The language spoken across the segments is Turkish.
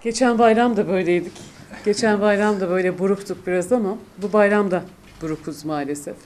Geçen bayram da böyleydik. Geçen bayram da böyle buruktuk biraz ama bu bayram da burukuz maalesef.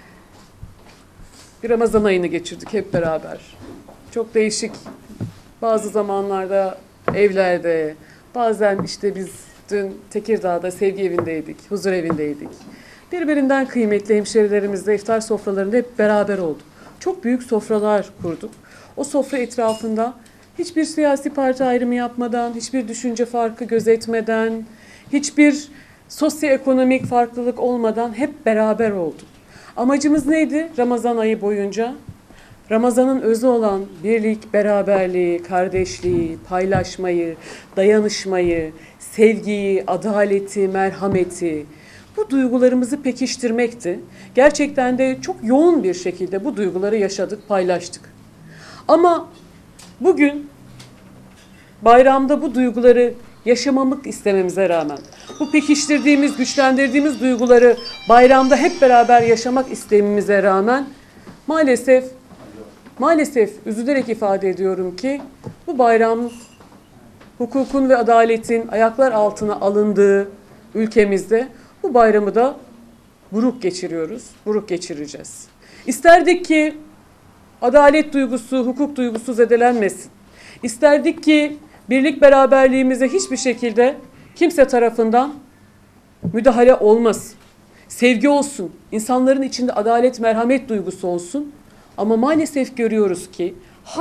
Bir Ramazan ayını geçirdik hep beraber. Çok değişik. Bazı zamanlarda evlerde, bazen işte biz dün Tekirdağ'da sevgi evindeydik, huzur evindeydik. Birbirinden kıymetli hemşerilerimizle iftar sofralarında hep beraber olduk. Çok büyük sofralar kurduk. O sofra etrafında hiçbir siyasi parti ayrımı yapmadan, hiçbir düşünce farkı gözetmeden, hiçbir sosyoekonomik farklılık olmadan hep beraber olduk. Amacımız neydi Ramazan ayı boyunca? Ramazan'ın özü olan birlik, beraberliği, kardeşliği, paylaşmayı, dayanışmayı, sevgiyi, adaleti, merhameti, bu duygularımızı pekiştirmekti. Gerçekten de çok yoğun bir şekilde bu duyguları yaşadık, paylaştık. Ama bugün bayramda bu duyguları yaşamamak istememize rağmen, bu pekiştirdiğimiz, güçlendirdiğimiz duyguları bayramda hep beraber yaşamak istememize rağmen maalesef üzülerek ifade ediyorum ki bu bayram hukukun ve adaletin ayaklar altına alındığı ülkemizde bu bayramı da buruk geçiriyoruz, buruk geçireceğiz. İsterdik ki adalet duygusu, hukuk duygusu zedelenmesin. İsterdik ki birlik beraberliğimize hiçbir şekilde kimse tarafından müdahale olmasın. Sevgi olsun, insanların içinde adalet, merhamet duygusu olsun. Ama maalesef görüyoruz ki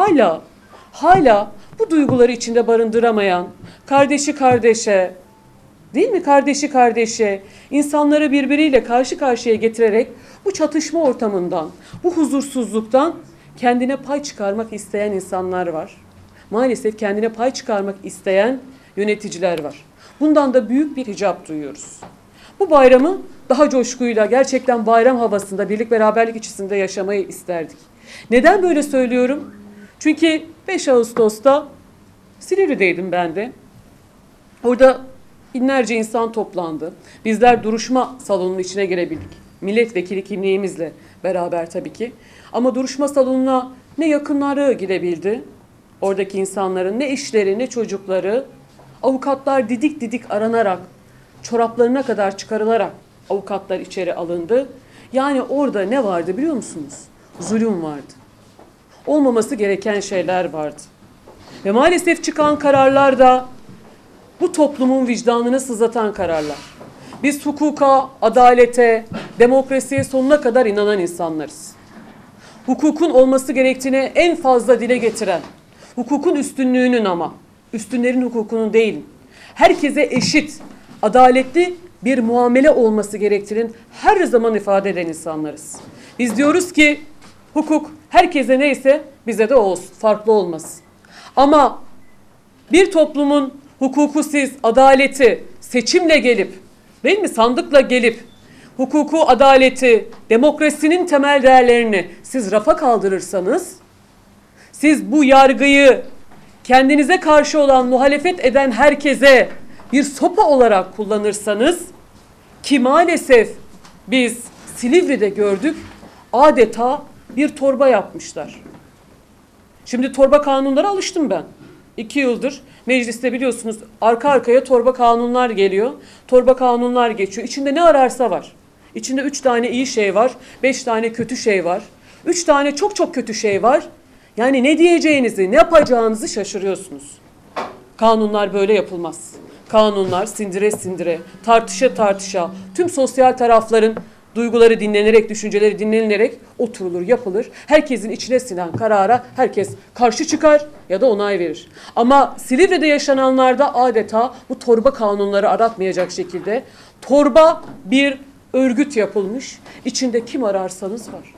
hala bu duyguları içinde barındıramayan, kardeşi kardeşe, değil mi? Kardeşi kardeşe, insanları birbiriyle karşı karşıya getirerek bu çatışma ortamından, bu huzursuzluktan kendine pay çıkarmak isteyen insanlar var. Maalesef kendine pay çıkarmak isteyen yöneticiler var. Bundan da büyük bir hicap duyuyoruz. Bu bayramı daha coşkuyla, gerçekten bayram havasında, birlik beraberlik içerisinde yaşamayı isterdik. Neden böyle söylüyorum? Çünkü 5 Ağustos'ta Silivri'deydim ben de. Orada binlerce insan toplandı. Bizler duruşma salonunun içine girebildik. Milletvekili kimliğimizle beraber tabii ki. Ama duruşma salonuna ne yakınları girebildi, oradaki insanların, ne eşleri, ne çocukları. Avukatlar didik didik aranarak, çoraplarına kadar çıkarılarak avukatlar içeri alındı. Yani orada ne vardı biliyor musunuz? Zulüm vardı. Olmaması gereken şeyler vardı. Ve maalesef çıkan kararlar da bu toplumun vicdanını sızlatan kararlar. Biz hukuka, adalete, demokrasiye sonuna kadar inanan insanlarız. Hukukun olması gerektiğini en fazla dile getiren, hukukun üstünlüğünün ama, üstünlerin hukukunun değil, herkese eşit, adaletli bir muamele olması gerektiğinin her zaman ifade eden insanlarız. Biz diyoruz ki hukuk herkese neyse bize de olsun, farklı olmasın. Ama bir toplumun hukuku siz, adaleti seçimle gelip, değil mi, sandıkla gelip, hukuku, adaleti, demokrasinin temel değerlerini siz rafa kaldırırsanız, siz bu yargıyı kendinize karşı olan muhalefet eden herkese bir sopa olarak kullanırsanız, ki maalesef biz Silivri'de gördük, adeta bir torba yapmışlar. Şimdi torba kanunlara alıştım ben. 2 yıldır mecliste biliyorsunuz arka arkaya torba kanunlar geliyor. Torba kanunlar geçiyor. İçinde ne ararsa var. İçinde 3 tane iyi şey var, 5 tane kötü şey var. 3 tane çok çok kötü şey var. Yani ne diyeceğinizi, ne yapacağınızı şaşırıyorsunuz. Kanunlar böyle yapılmaz. Kanunlar sindire sindire, tartışa tartışa, tüm sosyal tarafların duyguları dinlenerek, düşünceleri dinlenilerek oturulur, yapılır. Herkesin içine sinen karara herkes karşı çıkar ya da onay verir. Ama Silivri'de yaşananlarda adeta bu torba kanunları aratmayacak şekilde torba bir örgüt yapılmış. İçinde kim ararsanız var.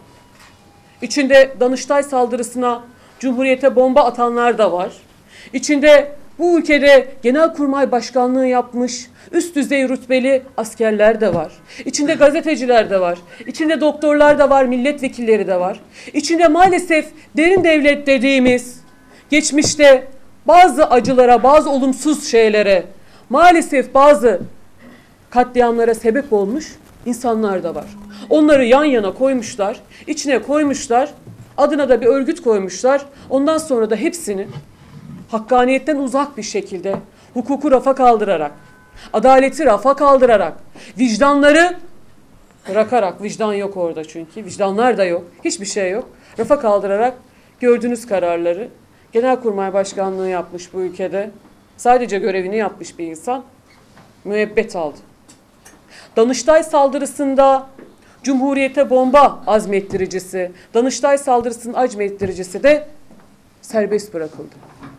İçinde Danıştay saldırısına Cumhuriyete bomba atanlar da var. İçinde bu ülkede Genelkurmay Başkanlığı yapmış üst düzey rütbeli askerler de var. İçinde gazeteciler de var. İçinde doktorlar da var, milletvekilleri de var. İçinde maalesef derin devlet dediğimiz geçmişte bazı acılara, bazı olumsuz şeylere, maalesef bazı katliamlara sebep olmuş insanlar da var. Onları yan yana koymuşlar, içine koymuşlar, adına da bir örgüt koymuşlar. Ondan sonra da hepsini hakkaniyetten uzak bir şekilde, hukuku rafa kaldırarak, adaleti rafa kaldırarak, vicdanları bırakarak, vicdan yok orada çünkü, vicdanlar da yok, hiçbir şey yok, rafa kaldırarak gördüğünüz kararları, Genelkurmay Başkanlığı yapmış bu ülkede, sadece görevini yapmış bir insan, müebbet aldı. Danıştay saldırısında Cumhuriyete bomba azmettiricisi, Danıştay saldırısının azmettiricisi de serbest bırakıldı.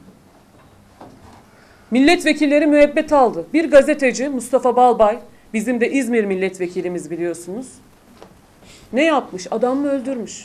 Milletvekilleri müebbet aldı. Bir gazeteci Mustafa Balbay, bizim de İzmir milletvekilimiz biliyorsunuz. Ne yapmış? Adam mı öldürmüş?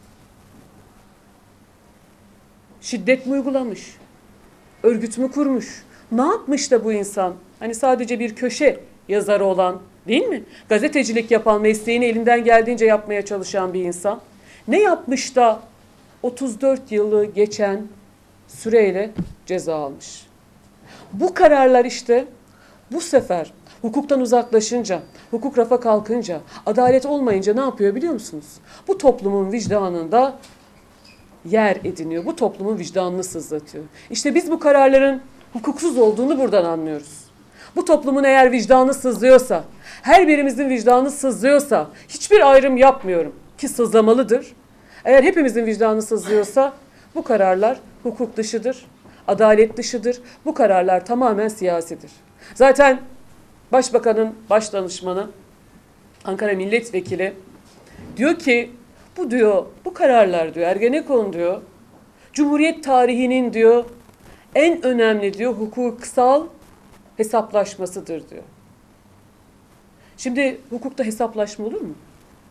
Şiddet mi uygulamış? Örgüt mü kurmuş? Ne yapmış da bu insan? Hani sadece bir köşe yazarı olan, değil mi? Gazetecilik yapan, mesleğini elinden geldiğince yapmaya çalışan bir insan. Ne yapmış da 34 yılı geçen süreyle ceza almış? Bu kararlar işte bu sefer hukuktan uzaklaşınca, hukuk rafa kalkınca, adalet olmayınca ne yapıyor biliyor musunuz? Bu toplumun vicdanında yer ediniyor. Bu toplumun vicdanını sızlatıyor. İşte biz bu kararların hukuksuz olduğunu buradan anlıyoruz. Bu toplumun eğer vicdanı sızlıyorsa, her birimizin vicdanı sızlıyorsa, hiçbir ayrım yapmıyorum ki sızlamalıdır. Eğer hepimizin vicdanı sızlıyorsa bu kararlar hukuk dışıdır, adalet dışıdır. Bu kararlar tamamen siyasidir. Zaten Başbakanın baş danışmanı, Ankara Milletvekili diyor ki bu diyor, bu kararlar diyor, Ergenekon diyor, Cumhuriyet tarihinin diyor en önemli diyor hukuksal hesaplaşmasıdır diyor. Şimdi hukukta hesaplaşma olur mu?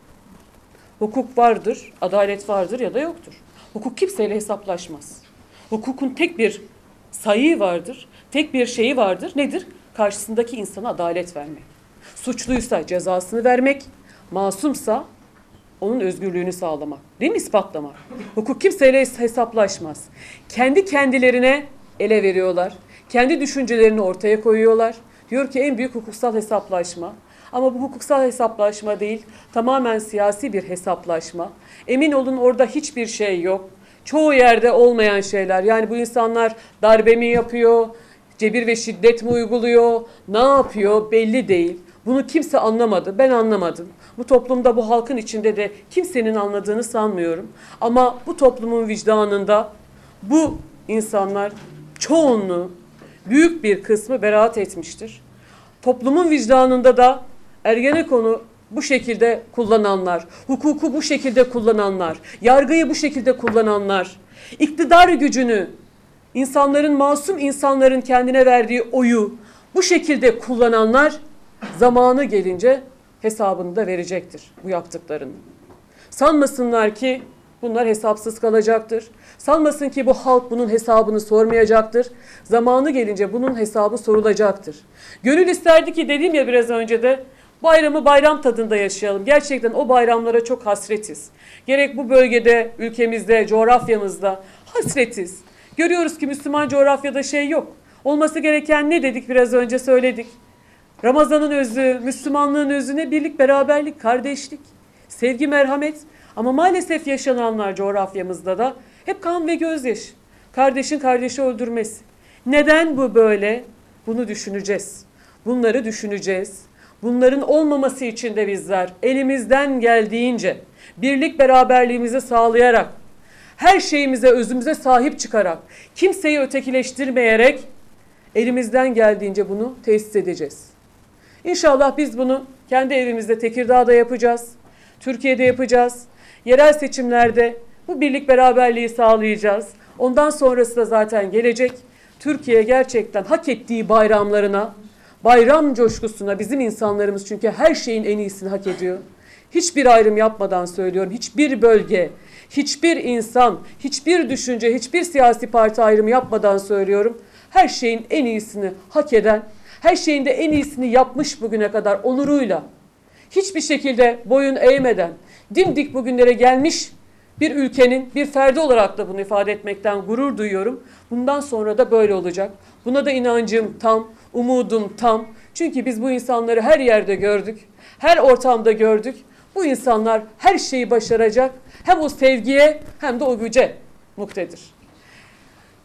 Hukuk vardır, adalet vardır ya da yoktur. Hukuk kimseyle hesaplaşmaz. Hukukun tek bir sayığı vardır, tek bir şeyi vardır. Nedir? Karşısındaki insana adalet vermek. Suçluysa cezasını vermek, masumsa onun özgürlüğünü sağlamak. Değil mi? İspatlamak. Hukuk kimseyle hesaplaşmaz. Kendi kendilerine ele veriyorlar. Kendi düşüncelerini ortaya koyuyorlar. Diyor ki en büyük hukuksal hesaplaşma. Ama bu hukuksal hesaplaşma değil, tamamen siyasi bir hesaplaşma. Emin olun orada hiçbir şey yok. Çoğu yerde olmayan şeyler. Yani bu insanlar darbe mi yapıyor, cebir ve şiddet mi uyguluyor, ne yapıyor belli değil. Bunu kimse anlamadı, ben anlamadım. Bu toplumda, bu halkın içinde de kimsenin anladığını sanmıyorum. Ama bu toplumun vicdanında bu insanlar çoğunluğu, büyük bir kısmı beraat etmiştir. Toplumun vicdanında da Ergenekon'u bu şekilde kullananlar, hukuku bu şekilde kullananlar, yargıyı bu şekilde kullananlar, iktidar gücünü, insanların, masum insanların kendine verdiği oyu bu şekilde kullananlar zamanı gelince hesabını da verecektir bu yaptıklarının. Sanmasınlar ki bunlar hesapsız kalacaktır. Sanmasın ki bu halk bunun hesabını sormayacaktır. Zamanı gelince bunun hesabı sorulacaktır. Gönül isterdi ki dediğim ya biraz önce de bayramı bayram tadında yaşayalım. Gerçekten o bayramlara çok hasretiz. Gerek bu bölgede, ülkemizde, coğrafyamızda hasretiz. Görüyoruz ki Müslüman coğrafyada şey yok. Olması gereken ne dedik biraz önce söyledik. Ramazan'ın özü, Müslümanlığın özü ne? Birlik, beraberlik, kardeşlik, sevgi, merhamet. Ama maalesef yaşananlar coğrafyamızda da hep kan ve gözyaşı. Kardeşin kardeşi öldürmesi. Neden bu böyle? Bunu düşüneceğiz. Bunları düşüneceğiz. Bunların olmaması için de bizler elimizden geldiğince birlik beraberliğimizi sağlayarak, her şeyimize, özümüze sahip çıkarak, kimseyi ötekileştirmeyerek elimizden geldiğince bunu tesis edeceğiz. İnşallah biz bunu kendi evimizde Tekirdağ'da yapacağız, Türkiye'de yapacağız. Yerel seçimlerde bu birlik beraberliği sağlayacağız. Ondan sonrası da zaten gelecek. Türkiye gerçekten hak ettiği bayramlarına, bayram coşkusuna bizim insanlarımız çünkü her şeyin en iyisini hak ediyor. Hiçbir ayrım yapmadan söylüyorum. Hiçbir bölge, hiçbir insan, hiçbir düşünce, hiçbir siyasi parti ayrımı yapmadan söylüyorum. Her şeyin en iyisini hak eden, her şeyin de en iyisini yapmış bugüne kadar onuruyla, hiçbir şekilde boyun eğmeden, dimdik bugünlere gelmiş bir ülkenin bir ferdi olarak da bunu ifade etmekten gurur duyuyorum. Bundan sonra da böyle olacak. Buna da inancım tam, umudum tam. Çünkü biz bu insanları her yerde gördük, her ortamda gördük. Bu insanlar her şeyi başaracak. Hem o sevgiye hem de o güce muktedir.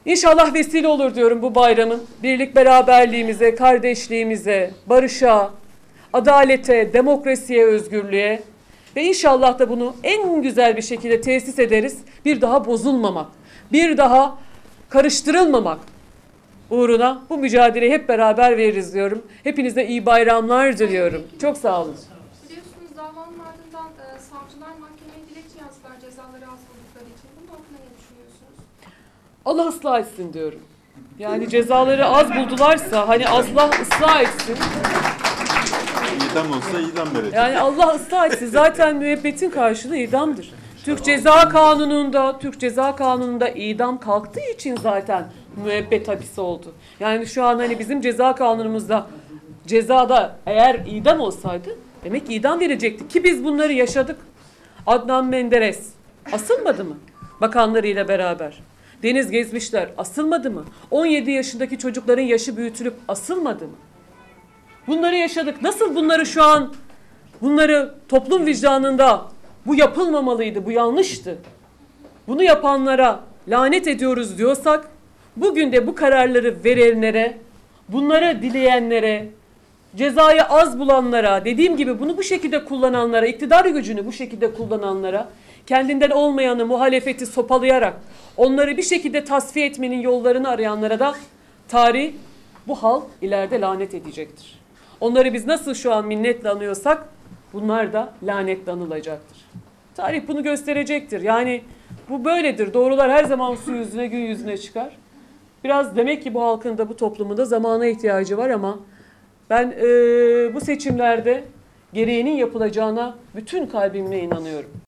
İnşallah vesile olur diyorum bu bayramın birlik beraberliğimize, kardeşliğimize, barışa, adalete, demokrasiye, özgürlüğe ve inşallah da bunu en güzel bir şekilde tesis ederiz. Bir daha bozulmamak, bir daha karıştırılmamak uğruna bu mücadeleyi hep beraber veririz diyorum. Hepinize iyi bayramlar diliyorum. Çok sağ olun. Biliyorsunuz davanın ardından savcılar mahkemeye dilekçe yazdılar cezaları az buldukları için. Bunun hakkında ne düşünüyorsunuz? Allah ıslah etsin diyorum. Yani cezaları az buldularsa hani Allah ıslah etsin. İdam olsa idam verecek. Yani Allah ıslah etsin. Zaten müebbetin karşılığı idamdır. Türk Ceza Kanunu'nda idam kalktığı için zaten müebbet hapis oldu. Yani şu an hani bizim ceza kanunumuzda cezada eğer idam olsaydı demek ki idam verecekti ki biz bunları yaşadık. Adnan Menderes asılmadı mı? Bakanlarıyla beraber. Deniz Gezmişler asılmadı mı? 17 yaşındaki çocukların yaşı büyütülüp asılmadı mı? Bunları yaşadık. Nasıl bunları şu an toplum vicdanında bu yapılmamalıydı, bu yanlıştı. Bunu yapanlara lanet ediyoruz diyorsak bugün de bu kararları verenlere, bunları dileyenlere, cezayı az bulanlara, dediğim gibi bunu bu şekilde kullananlara, iktidar gücünü bu şekilde kullananlara, kendinden olmayanı muhalefeti sopalayarak onları bir şekilde tasfiye etmenin yollarını arayanlara da tarih bu halk ileride lanet edecektir. Onları biz nasıl şu an minnetle anıyorsak bunlar da lanetle anılacaktır. Tarih bunu gösterecektir. Yani bu böyledir. Doğrular her zaman su yüzüne, gün yüzüne çıkar. Biraz demek ki bu halkın da bu toplumunda zamana ihtiyacı var ama ben bu seçimlerde gereğinin yapılacağına bütün kalbimle inanıyorum.